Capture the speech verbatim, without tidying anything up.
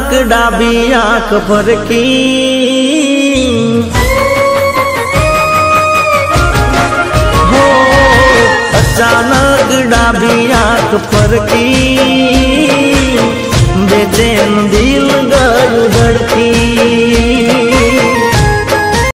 अचानक डाबी आंख फरकी, हो अचानक डाबी आंख फरकी, बेचैन दिल गल धड़की।